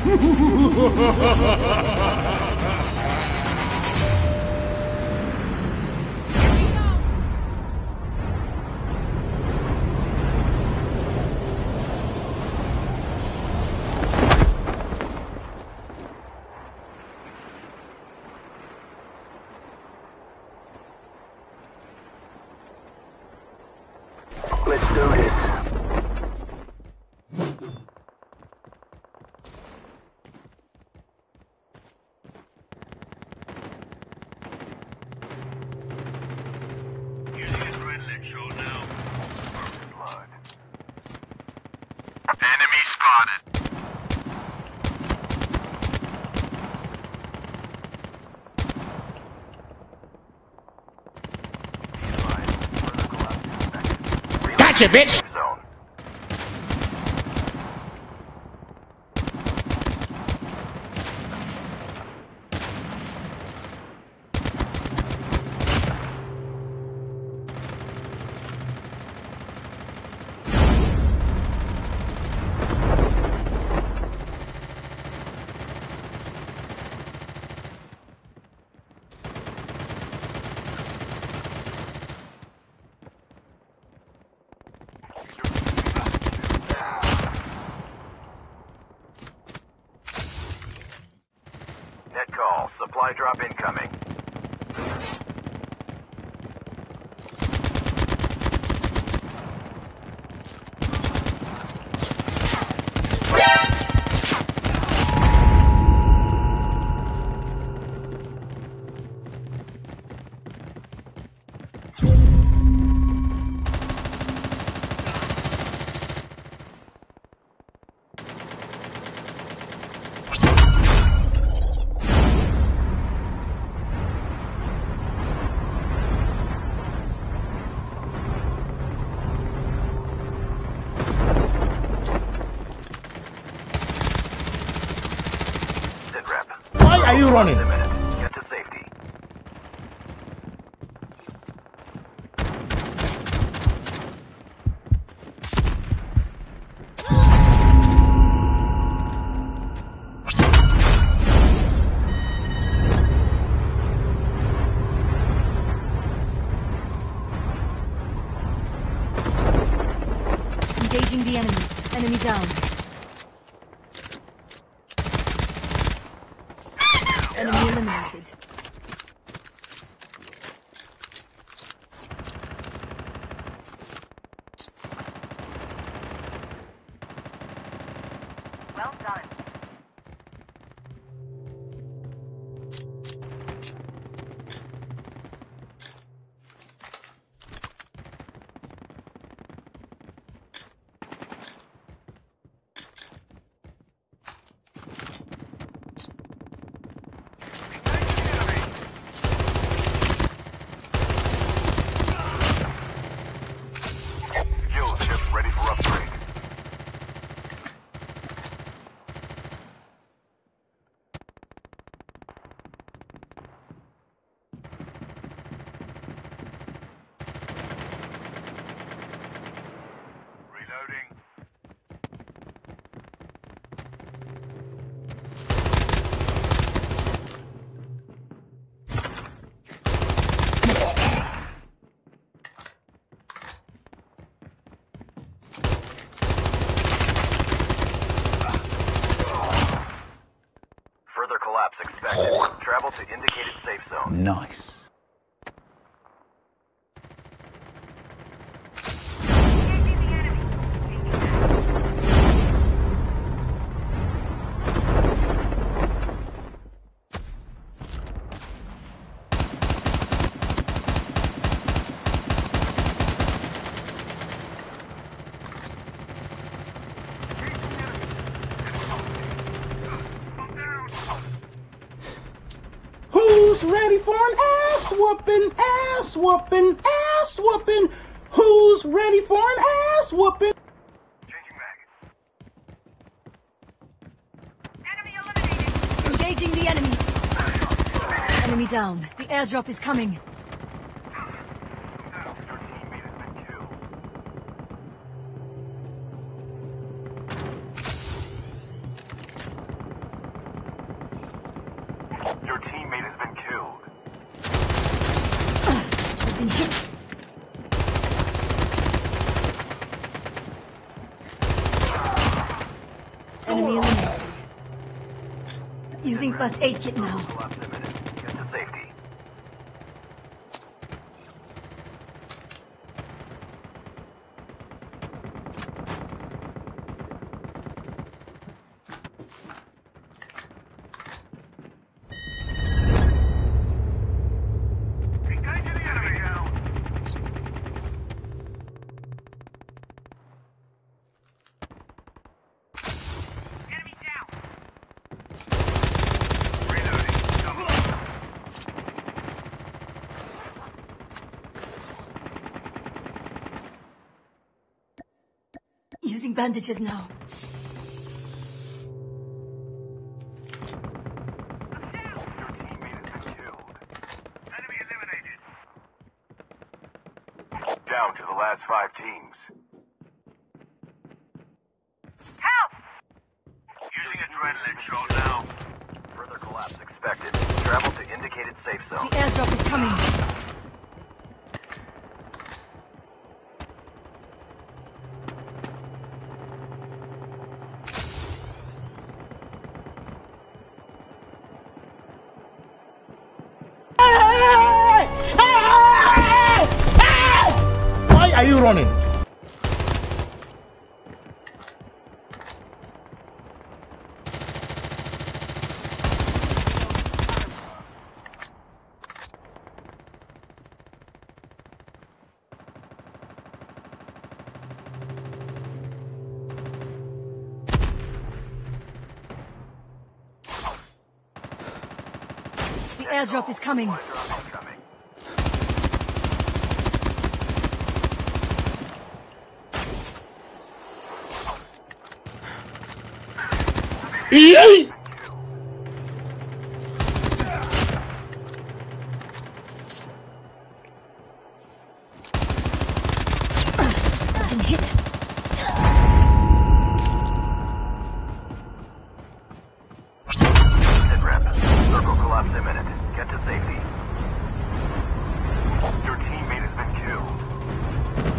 Let's do this. Using adrenaline show now. Blood. Enemy spotted. Gotcha, bitch! Zone. Net call. Supply drop incoming. Sit rep. Why are you running? Get to safety. Engaging the enemies. Enemy down. Enemy eliminated. Well done. Fuel ship ready for upgrade. Reloading. Further collapse expected. Travel to indicated safe zone. Nice. Who's ready for an ass whooping? Ass whooping? Ass whooping? Who's ready for an ass whooping? Changing mag. Enemy eliminated. Engaging the enemies. Enemy down. The airdrop is coming. Your teammate has been killed. Using first aid kit now. Collapse imminent. Get to safety. Engage the enemy now. Enemy down. Reloading. Cover. Using bandages now. Your teammate has been killed. Enemy eliminated. Down to the last 5 teams. Help! Using adrenaline shot now. Further collapse expected. Travel to indicated safe zone. The airdrop is coming. Why are you running? The airdrop is coming. Drop incoming. Eee! Been hit. Hit rep. Circle collapse imminent. Get to safety. Your teammate has been killed.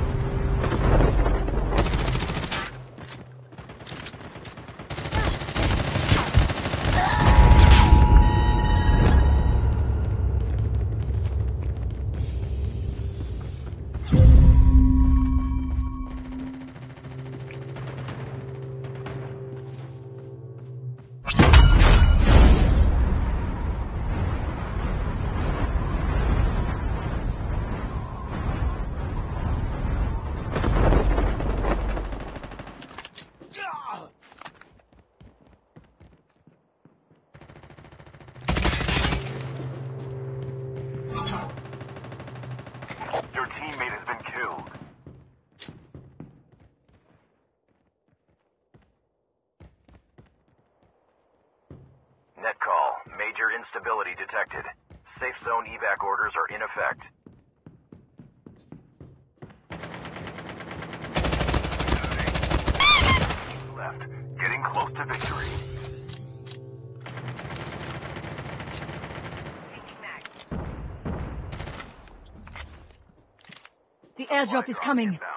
Your teammate has been killed. Net call. Major instability detected. Safe zone evac orders are in effect. Left. Getting close to victory. Changing mag. The airdrop is coming. Inbound.